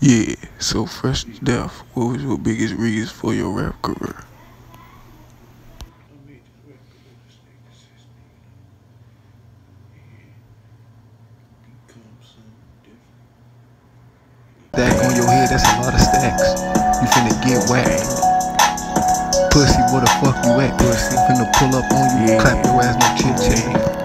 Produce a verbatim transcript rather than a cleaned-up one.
Yeah, so Fresh to Death, what was your biggest reason for your rap career? Stack on your head, that's a lot of stacks. You finna get whacked. Pussy, where the fuck you at? Pussy, finna pull up on you, clap your ass, no chit chat.